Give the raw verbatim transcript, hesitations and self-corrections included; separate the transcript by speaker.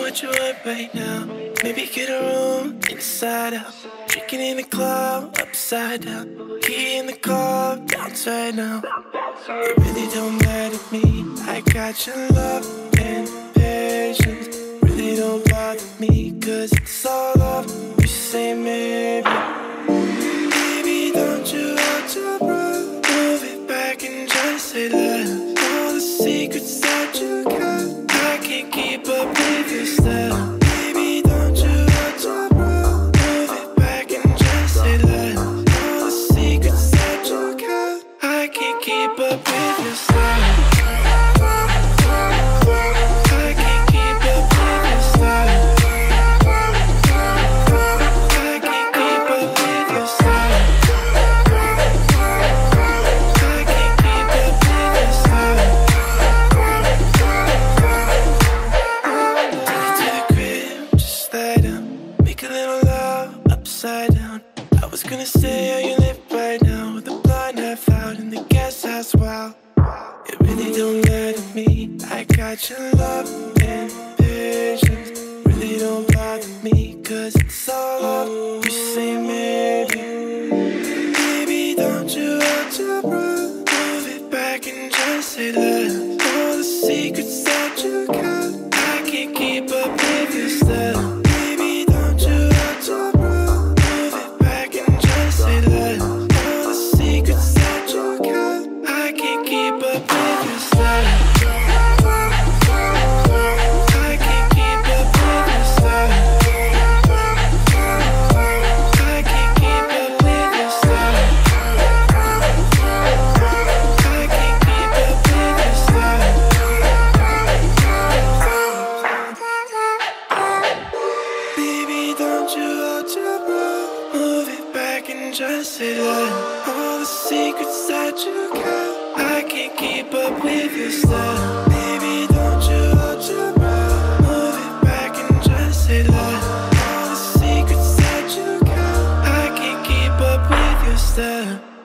Speaker 1: what you want right now. Maybe get a room inside out. Drinking in the club, upside down. Key in the car, downside now. It really don't matter to me. I got your love and patience. Really don't bother me, cause it's all off. We say maybe. Baby, don't you hold your breath. Move it back and just say less. All the secrets that you got, I can't keep up with your style. Baby, don't you hold your breath. Move it back and just say less. All the secrets that you got, I can't keep up with your style. I can't keep up with your style. I can't keep up with your style. I can't keep up with your style. Take it to the crib, just lie down. Make a little love, upside down. I was gonna say how you live right now, with the blind half out in the guest house. Wow, it really don't matter to me. I got your love and patience. Really don't bother me, cause it's all up. You say maybe. Baby, don't you hold your breath. Move it back and just say less. All the secrets that you got, I can't keep up with your style. Baby, don't you hold your breath. Move it back and just say less. All the secrets that you got, I can't keep up with your style. I can't keep up with your style. I can't keep up with your style. I can't keep up with your style. Baby, don't you hold your breath. Move it back and just say less. All the secrets that you got, I can't keep up with your style. Baby, don't you hold your breath. Move it back and just say less. All the secrets that you got, I can't keep up with your style.